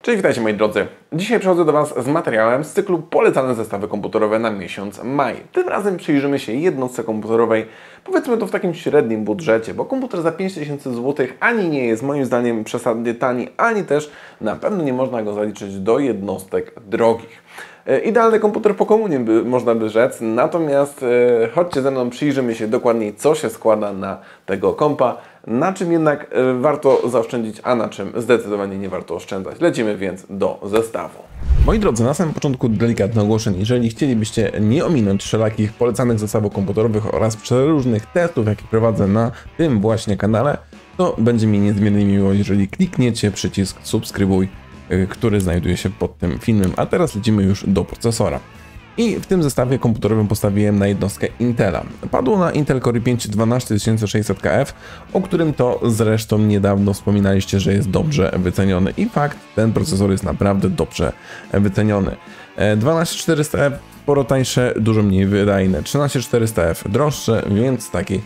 Cześć, witajcie moi drodzy. Dzisiaj przychodzę do Was z materiałem z cyklu Polecane zestawy komputerowe na miesiąc maj. Tym razem przyjrzymy się jednostce komputerowej, powiedzmy to w takim średnim budżecie, bo komputer za 5000 zł ani nie jest moim zdaniem przesadnie tani, ani też na pewno nie można go zaliczyć do jednostek drogich. Idealny komputer po komunie, można by rzec, natomiast chodźcie ze mną, przyjrzymy się dokładniej, co się składa na tego kompa, na czym jednak warto zaoszczędzić, a na czym zdecydowanie nie warto oszczędzać. Lecimy więc do zestawu. Moi drodzy, na samym początku delikatne ogłoszenie. Jeżeli chcielibyście nie ominąć wszelakich polecanych zestawów komputerowych oraz przeróżnych testów, jakie prowadzę na tym właśnie kanale, to będzie mi niezmiernie miło, jeżeli klikniecie przycisk subskrybuj, który znajduje się pod tym filmem. A teraz lecimy już do procesora. I w tym zestawie komputerowym postawiłem na jednostkę Intela. Padło na Intel Core i5 12600KF, o którym to zresztą niedawno wspominaliście, że jest dobrze wyceniony. I fakt, ten procesor jest naprawdę dobrze wyceniony. 12400F sporo tańsze, dużo mniej wydajne. 13400F droższe, więc taki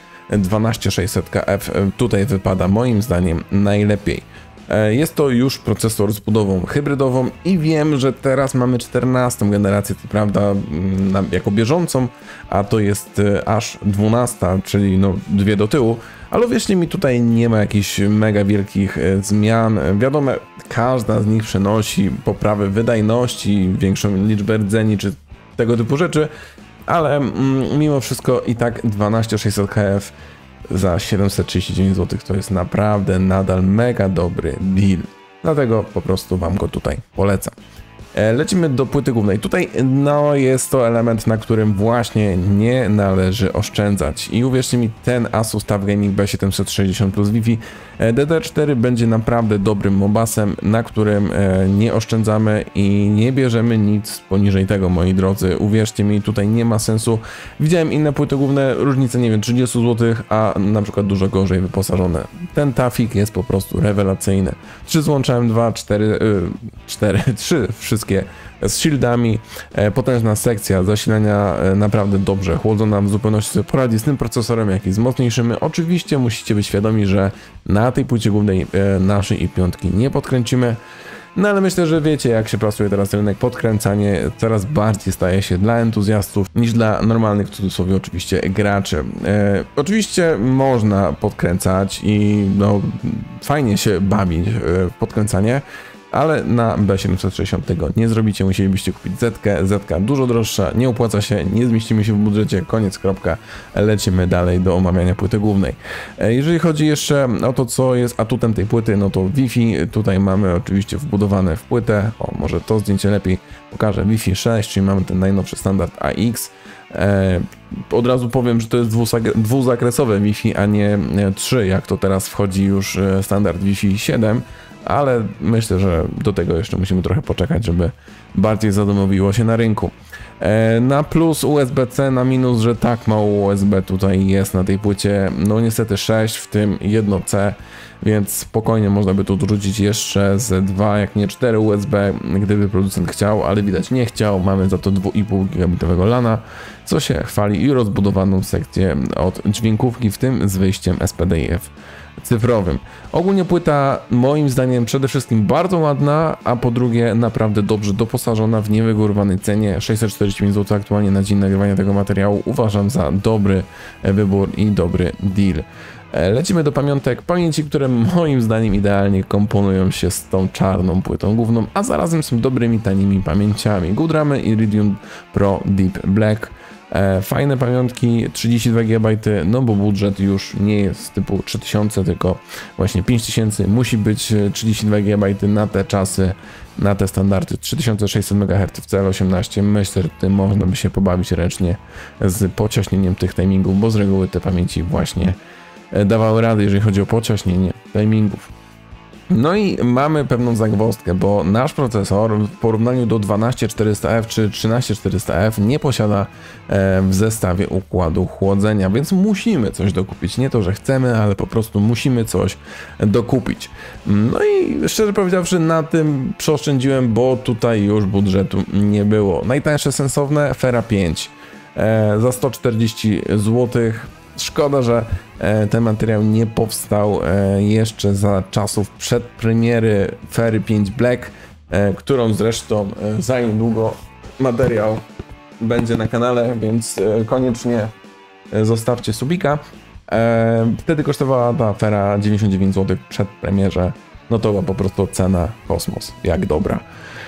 12600KF tutaj wypada moim zdaniem najlepiej. Jest to już procesor z budową hybrydową i wiem, że teraz mamy 14 generację, to prawda, jako bieżącą, a to jest aż 12, czyli no dwie do tyłu, ale wierzcie mi, tutaj nie ma jakichś mega wielkich zmian. Wiadomo, każda z nich przynosi poprawę wydajności, większą liczbę rdzeni czy tego typu rzeczy, ale mimo wszystko i tak 12600KF za 739 zł to jest naprawdę nadal mega dobry deal. Dlatego po prostu Wam go tutaj polecam. Lecimy do płyty głównej. Tutaj no jest to element, na którym właśnie nie należy oszczędzać. I uwierzcie mi, ten Asus TUF Gaming B760 Plus Wi-Fi DDR4 będzie naprawdę dobrym mobasem, na którym nie oszczędzamy i nie bierzemy nic poniżej tego, moi drodzy. Uwierzcie mi, tutaj nie ma sensu. Widziałem inne płyty główne, różnice nie wiem, 30 zł, a na przykład dużo gorzej wyposażone. Ten Tafik jest po prostu rewelacyjny. 3 złączałem 2, 3 wszystkie z shieldami, potężna sekcja zasilania, naprawdę dobrze chłodzona, w zupełności sobie poradzi z tym procesorem, jak i z mocniejszymi. Oczywiście musicie być świadomi, że na tej płycie głównej naszej i5 nie podkręcimy, no ale myślę, że wiecie, jak się pracuje teraz rynek. Podkręcanie coraz bardziej staje się dla entuzjastów niż dla normalnych, w cudzysłowie oczywiście, graczy. Oczywiście można podkręcać i no, fajnie się bawić w podkręcanie, ale na B760 tego nie zrobicie, musielibyście kupić Zetkę. Zetka dużo droższa, nie opłaca się, nie zmieścimy się w budżecie, koniec, kropka. Lecimy dalej do omawiania płyty głównej. Jeżeli chodzi jeszcze o to, co jest atutem tej płyty, no to Wi-Fi. Tutaj mamy oczywiście wbudowane w płytę, o może to zdjęcie lepiej pokażę, Wi-Fi 6, czyli mamy ten najnowszy standard AX. Od razu powiem, że to jest dwuzakresowe Wi-Fi, a nie 3, jak to teraz wchodzi już standard Wi-Fi 7. Ale myślę, że do tego jeszcze musimy trochę poczekać, żeby bardziej zadomowiło się na rynku. Na plus USB-C, na minus, że tak mało USB tutaj jest na tej płycie. No niestety 6, w tym jedno C, więc spokojnie można by tu dorzucić jeszcze z 2, jak nie 4 USB, gdyby producent chciał, ale widać nie chciał. Mamy za to 2,5 gigabitowego LANa, co się chwali, i rozbudowaną sekcję od dźwiękówki, w tym z wyjściem SPDIF cyfrowym. Ogólnie płyta moim zdaniem przede wszystkim bardzo ładna, a po drugie naprawdę dobrze doposażona, w niewygórowanej cenie. 645 zł aktualnie na dzień nagrywania tego materiału uważam za dobry wybór i dobry deal. Lecimy do pamiątek. Pamięci, które moim zdaniem idealnie komponują się z tą czarną płytą główną, a zarazem są dobrymi, tanimi pamięciami. Goodramy Iridium Pro Deep Black. Fajne pamiątki, 32 GB, no bo budżet już nie jest typu 3000, tylko właśnie 5000, musi być 32 GB na te czasy, na te standardy. 3600 MHz w CL18, myślę, że tym można by się pobawić ręcznie z pociaśnieniem tych timingów, bo z reguły te pamięci właśnie dawały radę, jeżeli chodzi o pociaśnienie timingów. No i mamy pewną zagwozdkę, bo nasz procesor w porównaniu do 12400F czy 13400F nie posiada w zestawie układu chłodzenia, więc musimy coś dokupić. Nie to, że chcemy, ale po prostu musimy coś dokupić. No i szczerze powiedziawszy, na tym przeoszczędziłem, bo tutaj już budżetu nie było. Najtańsze sensowne Fera 5 za 140 zł. Szkoda, że ten materiał nie powstał jeszcze za czasów przedpremiery Fery 5 Black, którą zresztą za niedługo materiał będzie na kanale, więc koniecznie zostawcie subika. Wtedy kosztowała ta afera 99 zł przed premierze. No to była po prostu cena kosmos, jak dobra.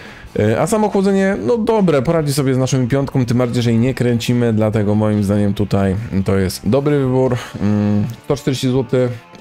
A samo chłodzenie, no dobre, poradzi sobie z naszą piątką, tym bardziej, że jej nie kręcimy, dlatego moim zdaniem tutaj to jest dobry wybór. 140 zł,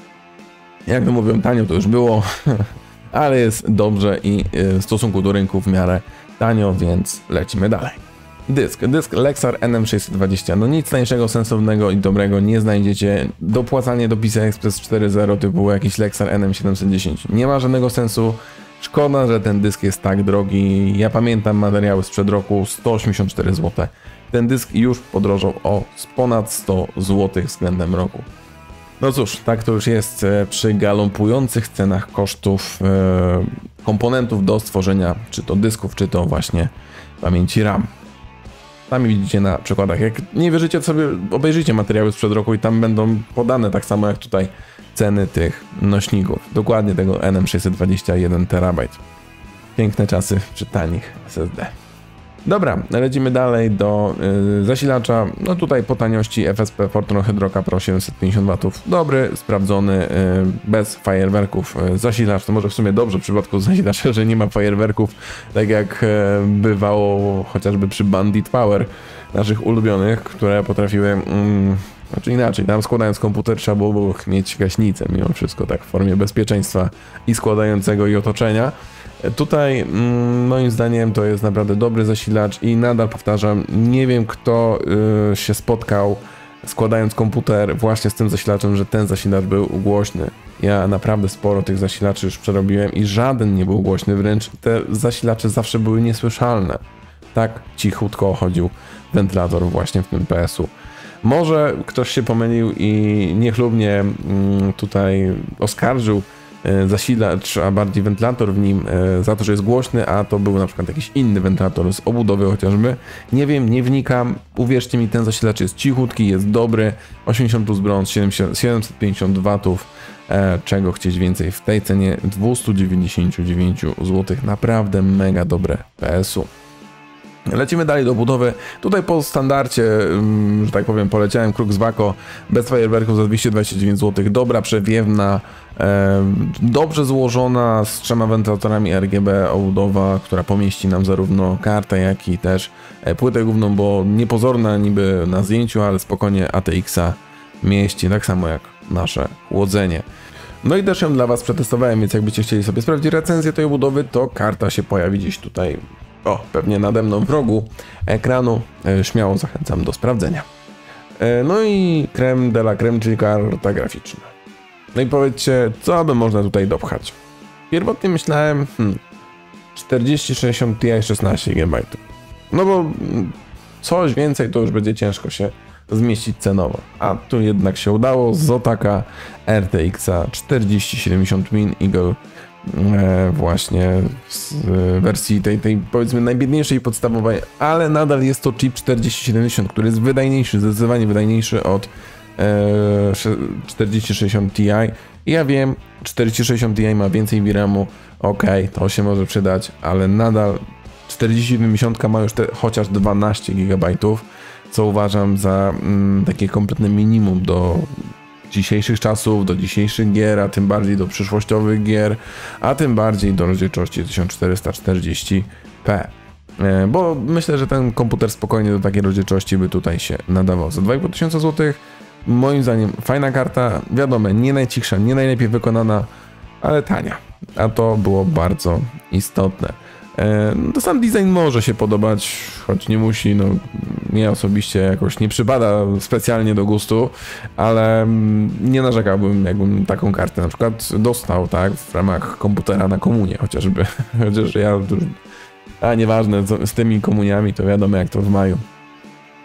jak to mówią, tanio to już było, ale jest dobrze i w stosunku do rynku w miarę tanio, więc lecimy dalej. Dysk Lexar NM620, no nic tańszego, sensownego i dobrego nie znajdziecie. Dopłacanie do PCI Express 4.0 typu jakiś Lexar NM710 nie ma żadnego sensu. Szkoda, że ten dysk jest tak drogi. Ja pamiętam materiały sprzed roku, 184 zł. Ten dysk już podrożał o ponad 100 zł względem roku. No cóż, tak to już jest przy galoppujących cenach kosztów komponentów do stworzenia, czy to dysków, czy to właśnie pamięci RAM. Sami widzicie na przykładach. Jak nie wierzycie, to sobie obejrzyjcie materiały sprzed roku i tam będą podane tak samo jak tutaj ceny tych nośników. Dokładnie tego NM621 TB. Piękne czasy przy tanich SSD. Dobra, lecimy dalej do zasilacza. No tutaj po taniości FSP Fortron Hydroca Pro 750 W. Dobry, sprawdzony, bez fajerwerków zasilacz. To może w sumie dobrze w przypadku zasilacza, że nie ma fajerwerków, tak jak bywało chociażby przy Bandit Power naszych ulubionych, które potrafiły... Znaczy inaczej, tam składając komputer trzeba było mieć gaśnicę mimo wszystko, tak w formie bezpieczeństwa i składającego i otoczenia. Tutaj moim zdaniem to jest naprawdę dobry zasilacz i nadal powtarzam, nie wiem kto się spotkał składając komputer właśnie z tym zasilaczem, że ten zasilacz był głośny. Ja naprawdę sporo tych zasilaczy już przerobiłem i żaden nie był głośny, wręcz te zasilacze zawsze były niesłyszalne. Tak cichutko chodził wentylator właśnie w tym PS-u. Może ktoś się pomylił i niechlubnie tutaj oskarżył zasilacz, a bardziej wentylator w nim za to, że jest głośny, a to był na przykład jakiś inny wentylator z obudowy chociażby. Nie wiem, nie wnikam. Uwierzcie mi, ten zasilacz jest cichutki, jest dobry. 80 plus brąz, 750 W. Czego chcieć więcej w tej cenie 299 zł. Naprawdę mega dobre PS-u. Lecimy dalej do budowy. Tutaj po standardzie, że tak powiem, poleciałem Kruk z Waco bez fajerwerków za 229 zł. Dobra, przewiewna, dobrze złożona, z 3 wentylatorami RGB, obudowa, która pomieści nam zarówno kartę, jak i też płytę główną, bo niepozorna niby na zdjęciu, ale spokojnie ATX-a mieści, tak samo jak nasze chłodzenie. No i też ją dla Was przetestowałem, więc jakbyście chcieli sobie sprawdzić recenzję tej budowy, to karta się pojawi gdzieś tutaj, o, pewnie nade mną w rogu ekranu. Śmiało zachęcam do sprawdzenia. No i creme de la creme, czyli karta graficzna. No i powiedzcie, co by można tutaj dopchać? Pierwotnie myślałem, 4060 Ti 16 GB. No bo coś więcej to już będzie ciężko się zmieścić cenowo. A tu jednak się udało. Zotaka RTX-a 4070 Min Eagle właśnie z wersji tej powiedzmy najbiedniejszej i podstawowej, ale nadal jest to chip 4070, który jest wydajniejszy, zdecydowanie wydajniejszy od 4060 Ti. I ja wiem, 4060 Ti ma więcej VRAM-u, ok, to się może przydać, ale nadal 4070 ma już chociaż 12 GB, co uważam za takie kompletne minimum do dzisiejszych czasów, do dzisiejszych gier, a tym bardziej do przyszłościowych gier, a tym bardziej do rozdzielczości 1440p. Bo myślę, że ten komputer spokojnie do takiej rozdzielczości by tutaj się nadawał. Za 2500 zł moim zdaniem fajna karta, wiadomo, nie najcichsza, nie najlepiej wykonana, ale tania, a to było bardzo istotne. No, sam design może się podobać, choć nie musi, no mnie osobiście jakoś nie przypada specjalnie do gustu, ale nie narzekałbym, jakbym taką kartę na przykład dostał, tak, w ramach komputera na komunię chociażby, chociaż ja, nieważne, z tymi komuniami to wiadomo jak to w maju.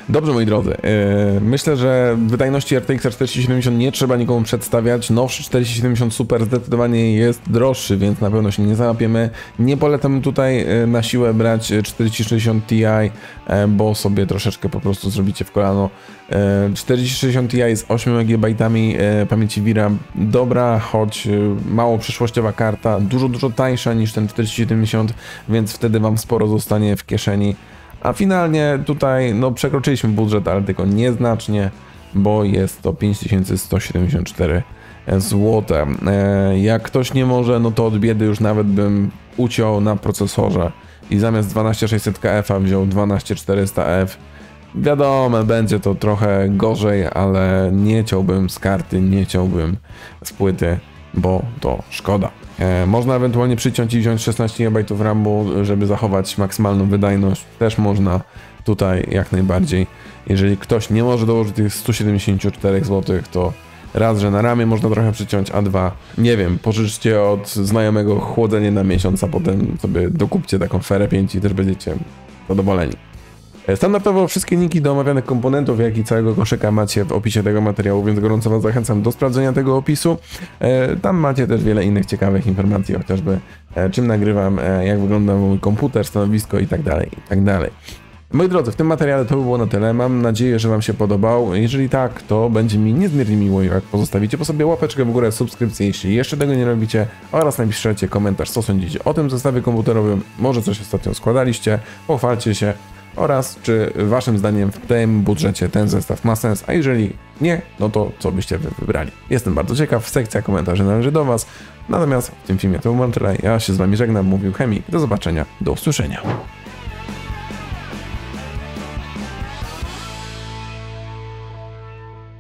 Dobrze, moi drodzy, myślę, że wydajności RTX 4070 nie trzeba nikomu przedstawiać. Nowszy 4070 Super zdecydowanie jest droższy, więc na pewno się nie załapiemy. Nie polecam tutaj na siłę brać 4060 Ti, bo sobie troszeczkę po prostu zrobicie w kolano. 4060 Ti z 8 GB pamięci VRAM, dobra, choć mało przyszłościowa karta, dużo tańsza niż ten 4070, więc wtedy Wam sporo zostanie w kieszeni. A finalnie tutaj no przekroczyliśmy budżet, ale tylko nieznacznie, bo jest to 5174 zł. Jak ktoś nie może, no to od biedy już nawet bym uciął na procesorze i zamiast 12600KF wziął 12400F. Wiadomo, będzie to trochę gorzej, ale nie ciąłbym z karty, nie ciąłbym z płyty, bo to szkoda. Można ewentualnie przyciąć i wziąć 16 GB RAMu, żeby zachować maksymalną wydajność. Też można tutaj jak najbardziej. Jeżeli ktoś nie może dołożyć tych 174 zł, to raz, że na ramię można trochę przyciąć, a dwa, nie wiem, pożyczcie od znajomego chłodzenie na miesiąc, a potem sobie dokupcie taką ferę 5 i też będziecie zadowoleni. Standardowo wszystkie linki do omawianych komponentów, jak i całego koszyka macie w opisie tego materiału, więc gorąco Was zachęcam do sprawdzenia tego opisu. Tam macie też wiele innych ciekawych informacji, chociażby czym nagrywam, jak wygląda mój komputer, stanowisko itd. itd. Moi drodzy, w tym materiale to by było na tyle. Mam nadzieję, że Wam się podobał. Jeżeli tak, to będzie mi niezmiernie miło, jak pozostawicie po sobie łapeczkę w górę, subskrypcję, jeśli jeszcze tego nie robicie, oraz napiszecie komentarz, co sądzicie o tym zestawie komputerowym. Może coś ostatnio składaliście, pochwalcie się. Oraz czy Waszym zdaniem w tym budżecie ten zestaw ma sens, a jeżeli nie, no to co byście Wy wybrali. Jestem bardzo ciekaw, sekcja komentarzy należy do Was. Natomiast w tym filmie to był tyle. Ja się z Wami żegnam, mówił Chemik. Do zobaczenia, do usłyszenia.